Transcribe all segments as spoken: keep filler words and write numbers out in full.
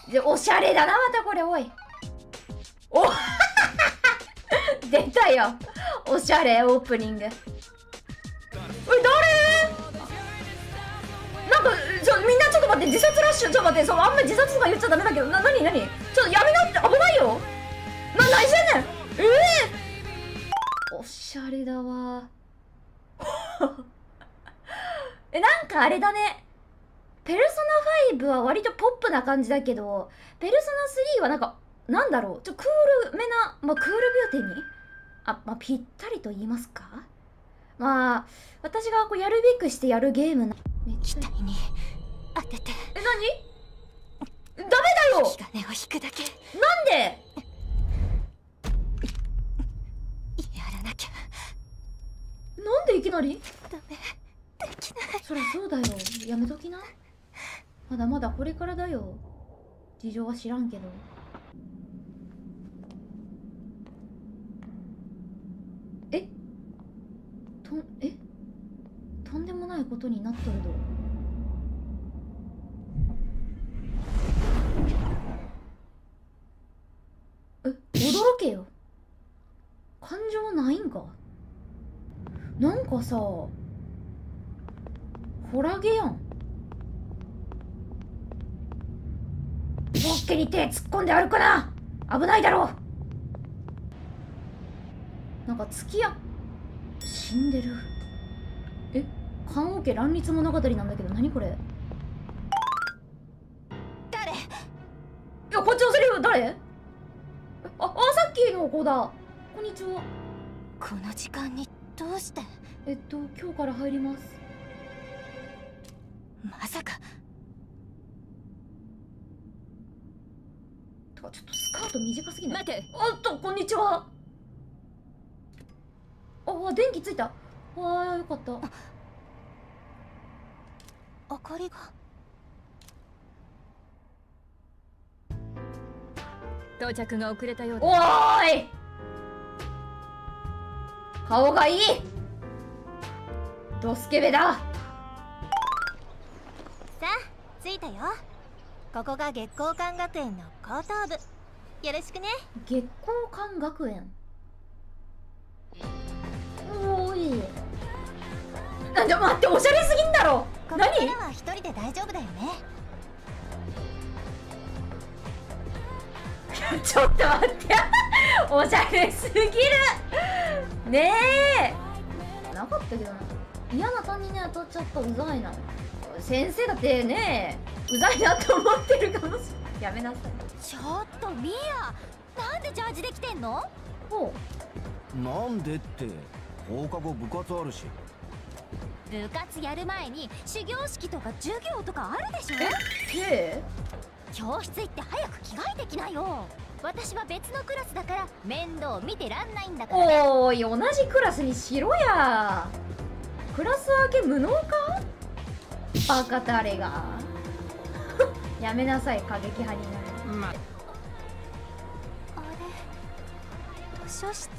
でおしゃれだな、またこれ。おいお出たよ、おしゃれオープニング。おい、誰？なんかちょみんなちょっと待って、自殺ラッシュ。ちょっと待って、そう、あんまり自殺とか言っちゃダメだけど、な、なになに、ちょっとやめなって、危ないよ。な、何してんねん。ええー、おしゃれだわえ、なんかあれだね、ペルソナファイブは割とポップな感じだけど、ペルソナスリーはなんか、なんだろう、ちょクールめな、まあ、クールビューティーに、あ、まあ、ぴったりと言いますか。まあ、私がこうやるべくしてやるゲームな。めっちゃ。 額に当てて。 え、何？ダメだよ。 引き金を引くだけ。 なんで？ やらなきゃ。 なんでいきなり？ ダメ、できない。 そりゃそうだよ、やめときな。まだまだこれからだよ。事情は知らんけど。えとえとんでもないことになっとるど。え、驚けよ。感情ないんか。なんかさ、ホラゲやん。ポッケに手突っ込んで歩くな、危ないだろう。なんか月や死んでる。え、棺桶乱立物語なんだけど、何これ。 誰？ いや、こっちのセリフ誰？あ、あ、さっきの子だ。こんにちは。 この時間にどうして？ えっと今日から入ります。 まさか。 とかちょっとスカート短すぎない？ 待て。 おっと、こんにちは。あ、電気ついた。ああ、よかった。 明かりが。到着が遅れたようだ。 おーい、顔がいいドスケベだ。 さあ、着いたよ。ここが月光館学園の高等部。よろしくね。 月光館学園。おーい、あ、ちょ待って、おしゃれすぎんだろ。 ここ何？ からは一人で大丈夫だよね。 ちょっと待っておしゃれすぎるねえ。なかったけどな、嫌な担任に当たっちゃった。うざいな。先生だってね、うざいなと思ってるかもしれない。やめなさい。 ちょっとミア、なんでジャージできてんの？ ほう。なんでって放課後部活あるし。 部活やる前に始業式とか授業とかあるでしょ。 え、 教室行って早く着替えてきなよ。私は別のクラスだから面倒見てらんないんだからね。 おーい、同じクラスにしろや。クラス分け無能か、バカタレがやめなさい、過激派になる。 まあれ、図書室。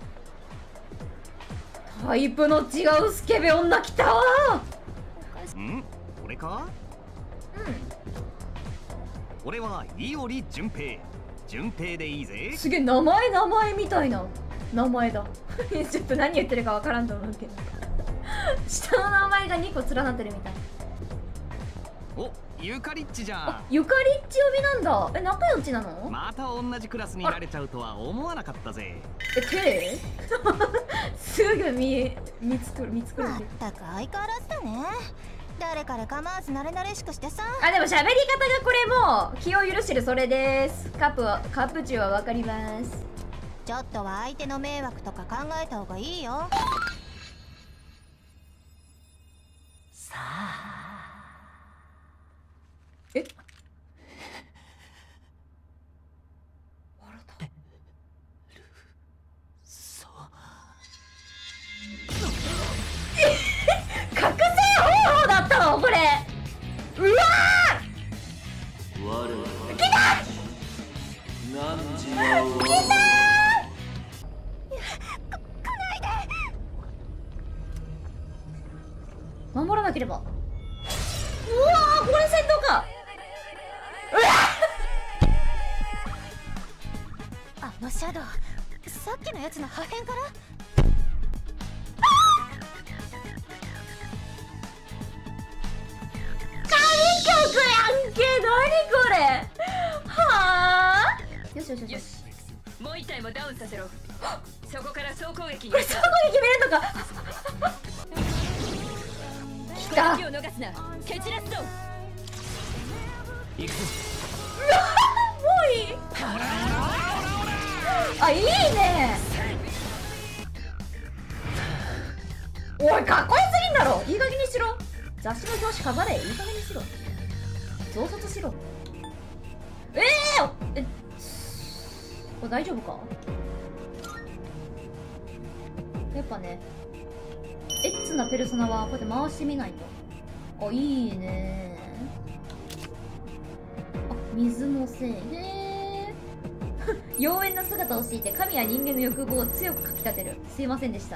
タイプの違うスケベ女来たわ。 ん？俺か？ うん、 俺は伊織純平。純平でいいぜ。 すげえ、名前名前みたいな名前だちょっと何言ってるかわからんと思うけど下の名前がにこ連なってるみたい。 お、ゆかりっちじゃん。 ゆかりっち呼びなんだ。え、仲良しなの？ また同じクラスになれちゃうとは思わなかったぜ。 え、手すぐ見見つくる見つくる。 まったく相変わらずだね。誰から構わず慣れ慣れしくしてさ。 あ、でも喋り方がこれも気を許してる。それです。カップはカップ中はわかります。 ちょっとは相手の迷惑とか考えた方がいいよ。 さあ。 え、笑った。 そう。 覚醒方法だったのこれ。うわ我はー、来た何時の来ないで。 シャドウ、さっきのやつの破片から。 曲やんけ、何これ。はあ、よしよしよしよし。 もう一体もダウンさせろ。そこから総攻撃に。 これ総攻撃見れるのか。来た。 を逃すな。蹴散らすぞ。 行くぞ。 もういい。あ、いいね。おい、かっこよすぎんだろ。いい加減にしろ。雑誌の表紙飾れ。いい加減にしろ。増刷しろ。ええー、え、これ大丈夫か。やっぱね、エッツなペルソナはこうやって回してみないと。あ、いいね。あ、水のせい。へえ。妖艶な姿をしていて神や人間の欲望を強くかきたてる。すいませんでした。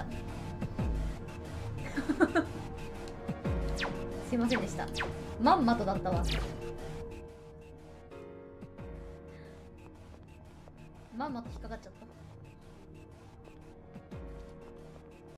すいませんでした。まんまとだったわ。まんまと引っかかっちゃった。